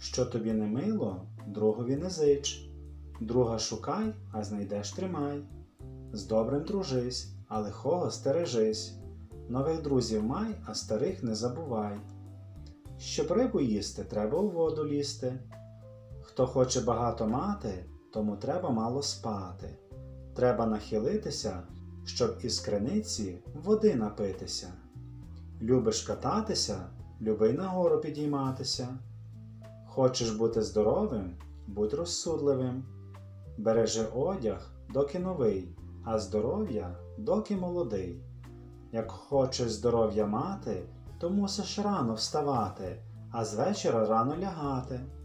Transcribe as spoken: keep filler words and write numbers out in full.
Що тобі не мило, другові не зич. Друга шукай, а знайдеш тримай. З добрим дружись, а лихого стережись. Нових друзів май, а старих не забувай. Щоб рибу їсти, треба у воду лізти. Хто хоче багато мати, тому треба мало спати. Треба нахилитися, щоб із криниці води напитися. Любиш кататися, люби нагору підійматися. Хочеш бути здоровим, будь розсудливим. Бережи одяг, доки новий, а здоров'я, доки молодий. Як хочеш здоров'я мати, то мусиш рано вставати, а з вечора рано лягати.